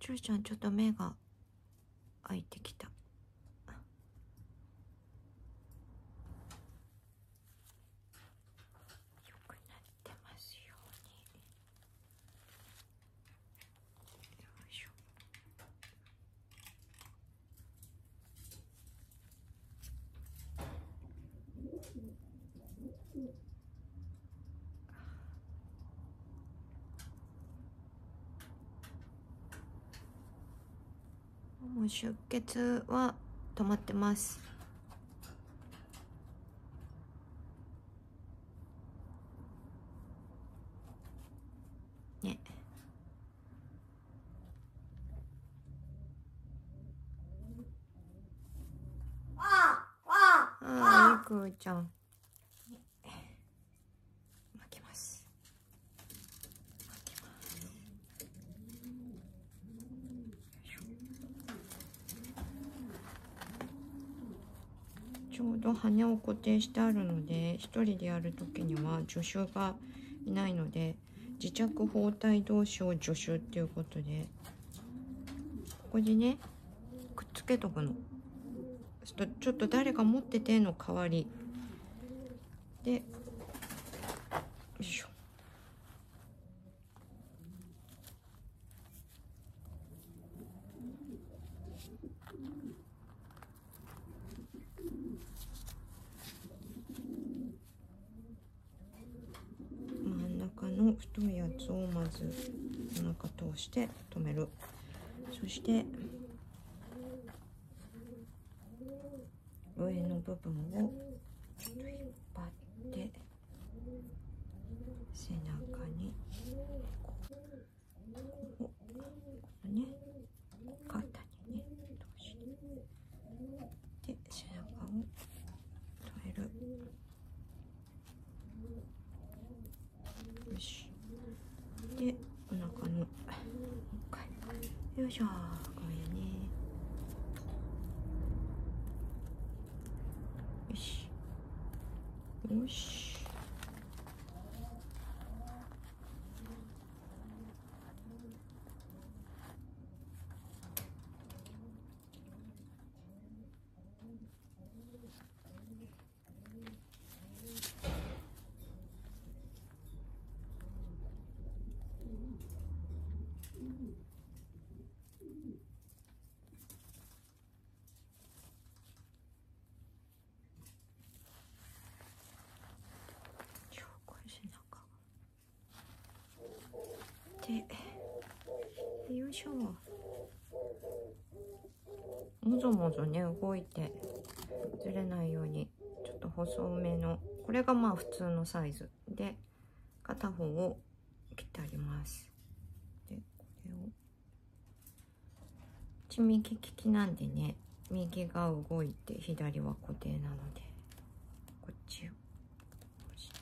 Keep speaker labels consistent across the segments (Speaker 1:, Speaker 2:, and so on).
Speaker 1: ちゅうちゃん、ちょっと目が開いてきた。よくなってますように。よいしょ。もう出血は止まってます。ね。ああ、いくちゃん。巻きます。巻きます。ちょうど羽を固定してあるので、一人でやるときには助手がいないので、自着包帯同士を助手っていうことで、ここでね、くっつけとくの。ちょっと誰か持ってての代わりで、よいしょ。真ん中の太いやつをまずお腹通して止める。そして上の部分をちょっと引っ張って背中にこうね、肩にね通してで背中を止める。よし。でお腹のもう一回よいしょ。これね。よしよし。でよいしょ。もぞもぞね動いてずれないようにちょっと細めの、これがまあ普通のサイズで片方を切ってあります。でこれを右利きなんでね、右が動いて左は固定なのでこっちを押して、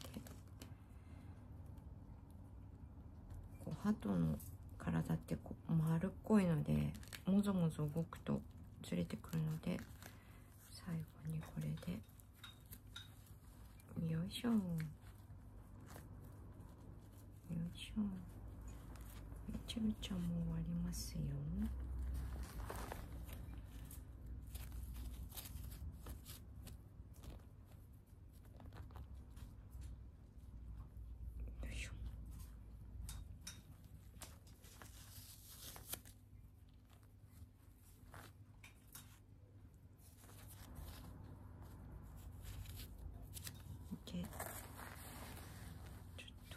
Speaker 1: こう鳩の体ってこう丸っこいのでもぞもぞ動くとずれてくるので、最後にこれでよいしょよいしょ。ちゅうちゃんも終わりますよ。よいしょ。でちょっ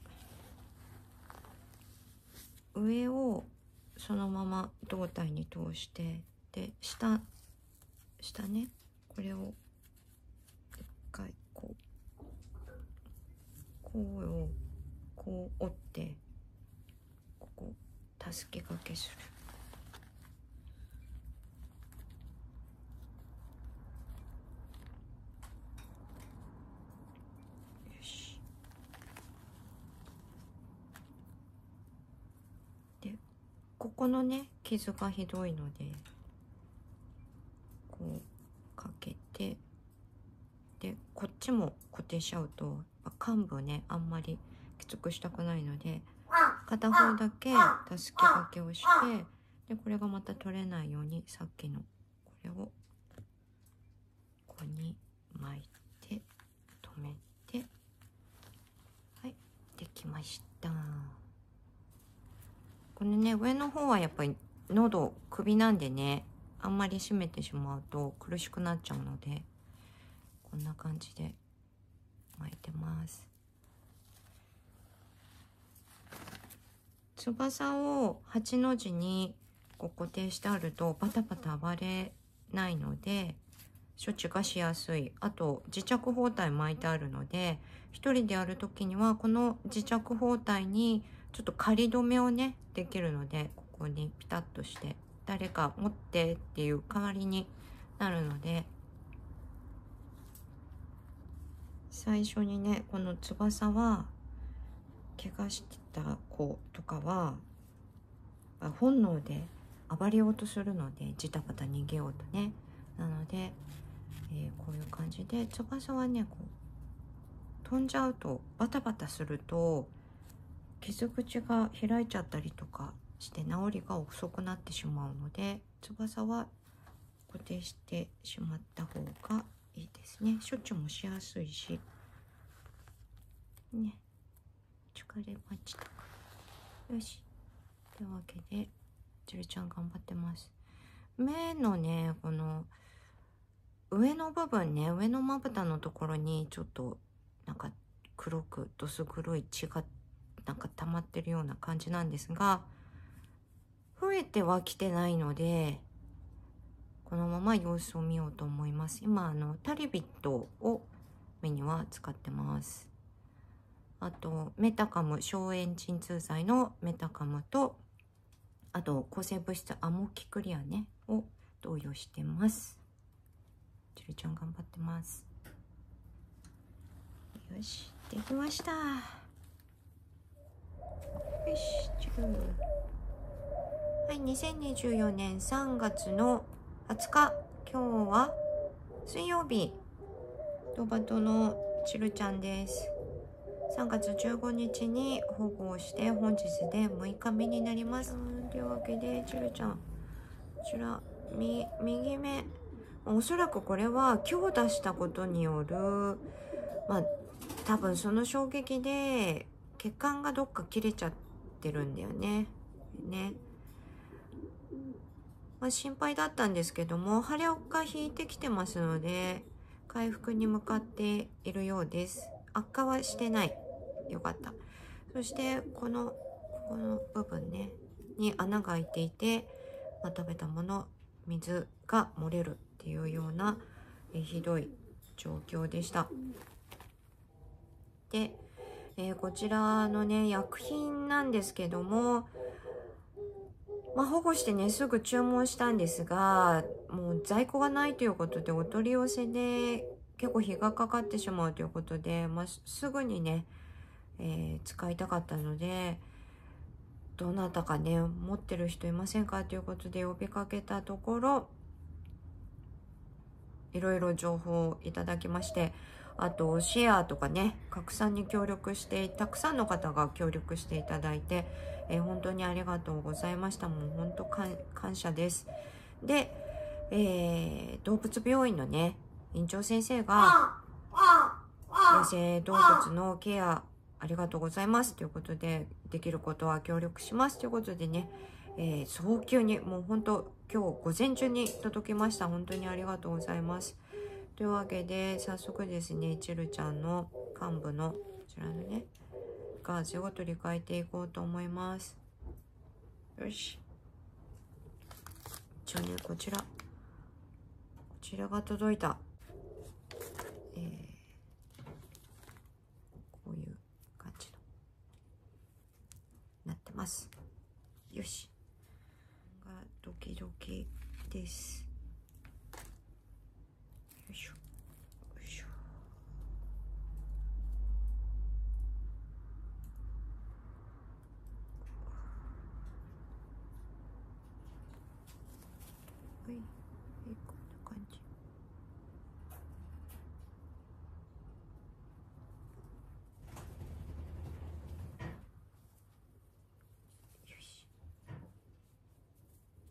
Speaker 1: と上をそのまま胴体に通して、で下ね、これを一回こう折ってここ助け掛けする。よし。でここのね傷がひどいのでこうかけて、でこっちも固定しちゃうと患部ねあんまりきつくしたくないので片方だけ助け掛けをしてでこれがまた取れないようにさっきのこれをここに巻いて留めて、はい、できました。これね、上の方はやっぱり喉首なんでね、あんまり締めてしまうと苦しくなっちゃうので、こんな感じで巻いてます。翼を8の字にこう固定してあるとバタバタ暴れないので処置がしやすい。あと自着包帯巻いてあるので、一人でやる時にはこの自着包帯にちょっと仮止めをねできるので、ここにピタッとして誰か持ってっていう代わりになるので、最初にねこの翼は怪我してた子とかは本能で暴れようとするので、ジタバタ逃げようとね。なので、こういう感じで翼はねこう飛んじゃうとバタバタすると傷口が開いちゃったりとかして治りが遅くなってしまうので、翼は固定してしまった方がいいですね。処置もしやすいしね。疲れました。よし、というわけでちるちゃん頑張ってます。目のねこの上の部分ね、上のまぶたのところにちょっとなんか黒くどす黒い血がなんか溜まってるような感じなんですが、増えてはきてないのでこのまま様子を見ようと思います。今タリビットを目には使ってます。あとメタカム、消炎鎮痛剤のメタカムと、あと抗生物質アモキクリアねを投与してます。ちるちゃん頑張ってます。よし、できました。よし、ちる。はい、2024年3月の20日、今日は水曜日、ドバトのちるちゃんです。3月15日に保護をして本日で6日目になります。というわけでちるちゃん、こちら右目、おそらくこれは今日出したことによる多分その衝撃で血管がどっか切れちゃってるんだよね。心配だったんですけども、腫れが引いてきてますので回復に向かっているようです。悪化はしてない。よかった。そしてこの部分ねに穴が開いていて、食べたもの水が漏れるっていうようなひどい状況でした。で、こちらのね薬品なんですけども、保護してねすぐ注文したんですが、もう在庫がないということでお取り寄せで結構日がかかってしまうということで、すぐにね、使いたかったので、どなたかね持ってる人いませんかということで呼びかけたところ、いろいろ情報をいただきまして、あとシェアとかね拡散に協力して、たくさんの方が協力していただいて、本当にありがとうございました。もう本当感謝です。で、動物病院のね院長先生が野生動物のケアありがとうございますということで、できることは協力しますということでね、早急にもう本当今日午前中に届きました。本当にありがとうございます。というわけで早速ですね、ちるちゃんの患部のこちらのねガーゼを取り替えていこうと思います。よし、一応ねこちらが届いた、こういう感じのなってます。よし、がドキドキです。よいしょよいしょ。はい、こんな感じ。よし。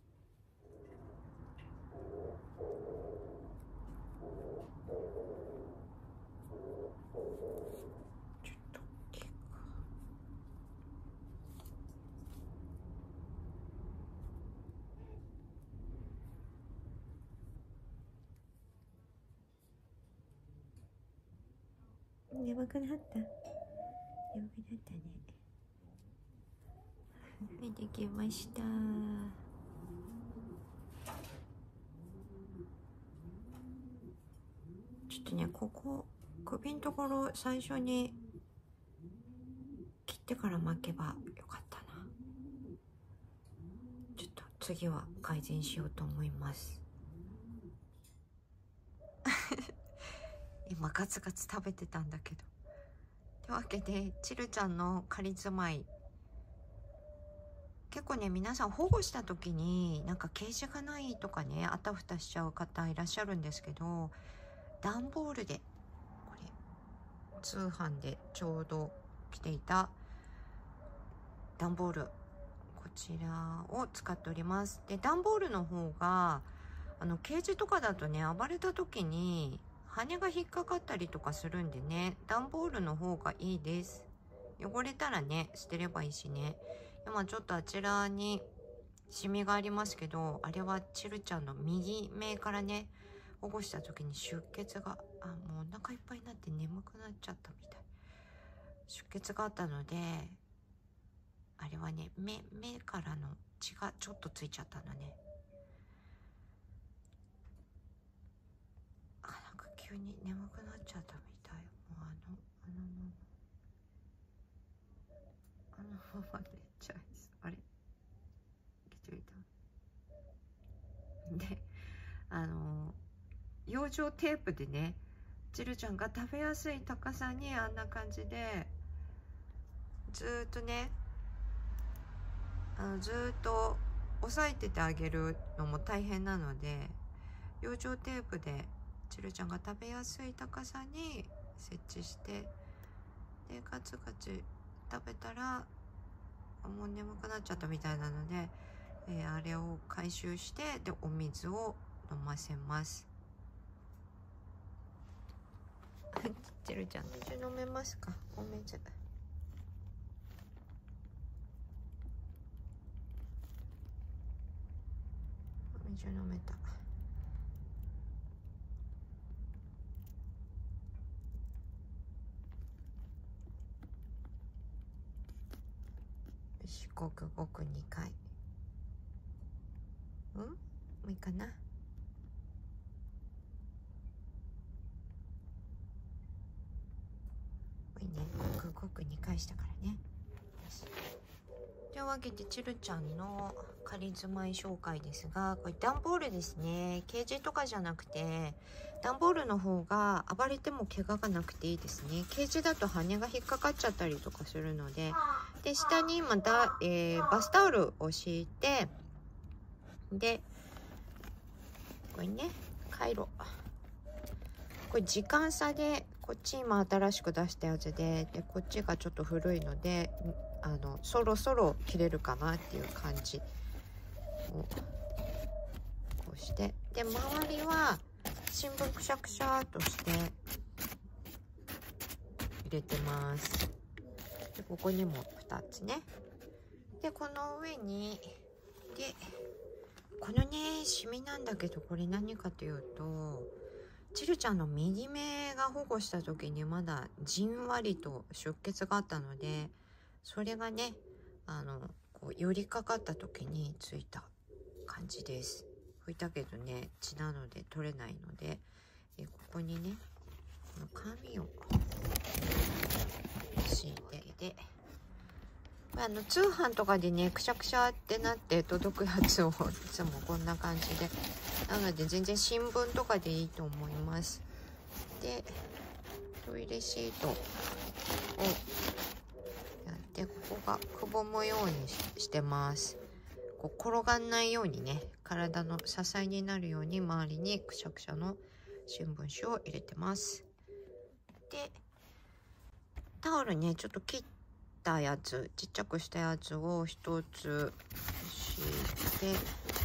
Speaker 1: 眠くなった。眠くなったね。はい、できました。ちょっとね、ここ首のところ最初に切ってから巻けばよかったな。ちょっと次は改善しようと思います。今ガツガツ食べてたんだけど。というわけで、チルちゃんの仮住まい、結構ね、皆さん保護した時になんかケージがないとかね、あたふたしちゃう方いらっしゃるんですけど、段ボールで、これ通販でちょうど来ていた段ボール、こちらを使っております。で、段ボールの方がケージとかだとね、暴れた時に羽が引っかかったりとかするんでね、段ボールの方がいいです。汚れたらね、捨てればいいしね。今ちょっとあちらにシミがありますけど、あれはチルちゃんの右目からね、保護した時に出血が、もうお腹いっぱいになって眠くなっちゃったみたい。出血があったので、あれはね、目からの血がちょっとついちゃったのね。なんか急に眠くなっちゃったみたい。もうあのまま寝ちゃいそう。あれ気づいた。で、養生テープでね、チルちゃんが食べやすい高さにあんな感じでずーっとね、ずーっと押さえててあげるのも大変なので、養生テープでチルちゃんが食べやすい高さに設置して、でガツガツ食べたらもう眠くなっちゃったみたいなので、あれを回収して、でお水を飲ませます。チルちゃん水飲めますか？お水。お水飲めた。よし、ごくごく2回。もういいかな。いいね、ごくごく2回したからね。というわけで、チルちゃんの仮住まい紹介ですが、これ段ボールですね。ケージとかじゃなくて、段ボールの方が暴れても怪我がなくていいですね。ケージだと羽が引っかかっちゃったりとかするので、で、下にまた、バスタオルを敷いて、で、これね、カイロ。これ時間差で、こっち今新しく出したやつで、こっちがちょっと古いので、そろそろ切れるかなっていう感じをこうして、で周りは新聞くしゃくしゃーっとして入れてます。でここにも2つね。でこの上に、でこのねシミなんだけど、これ何かというと、チルちゃんの右目が保護した時にまだじんわりと出血があったので、それがね、こう寄りかかった時についた感じです。拭いたけどね、血なので取れないので、ここにね、この紙を敷いて、で、通販とかでね、くしゃくしゃってなって届くやつをいつもこんな感じで、なので全然新聞とかでいいと思います。で、トイレシートをやって、ここがくぼむようにしてます。こう転がんないようにね、体の支えになるように周りにくしゃくしゃの新聞紙を入れてます。で、タオルね、ちょっと切ったやつ、ちっちゃくしたやつを一つ敷いて、で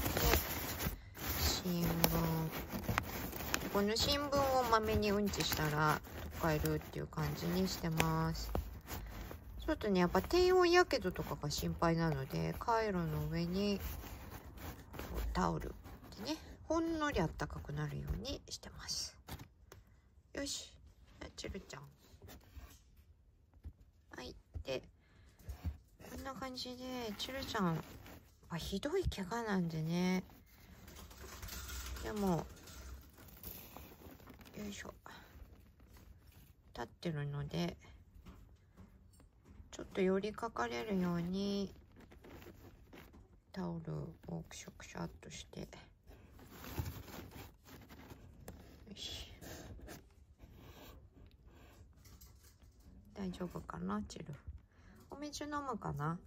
Speaker 1: 新聞、この新聞をまめにうんちしたら使えるっていう感じにしてます。ちょっとね、やっぱ低温やけどとかが心配なので、カイロの上にタオルでね、ほんのりあったかくなるようにしてます。よし、チルちゃんはい。でこんな感じでチルちゃんはひどい怪我なんでね、でもよいしょ立ってるので、ちょっと寄りかかれるようにタオルをくしゃくしゃっとして、よし、大丈夫かな。チルお水飲むかな。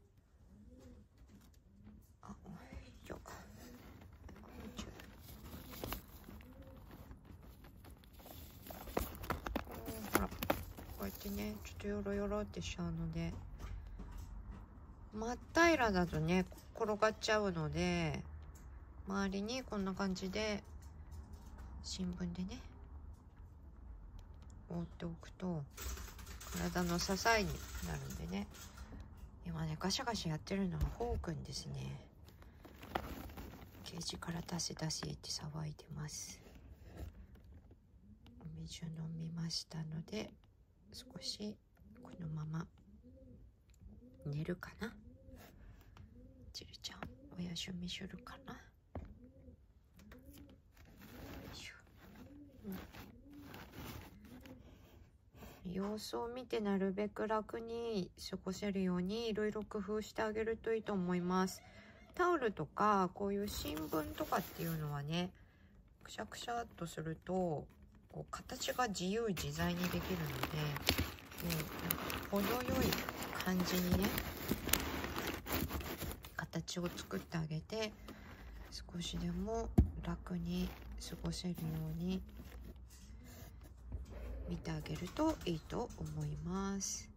Speaker 1: あ、よいしょ。ほらこうやってね、ちょっとヨロヨロってしちゃうので、真っ平らだとね転がっちゃうので、周りにこんな感じで新聞でね覆っておくと体の支えになるんでね。今ねガシャガシャやってるのはホーくんですね。ケージから出せ出せって騒いでます。お水飲みましたので、少しこのまま寝るかな。チルちゃんお休みするかな。様子を見てなるべく楽に過ごせるようにいろいろ工夫してあげるといいと思います。タオルとかこういう新聞とかっていうのはね、くしゃくしゃっとするとこう形が自由自在にできるので、なんか程よい感じにね形を作ってあげて、少しでも楽に過ごせるように見てあげるといいと思います。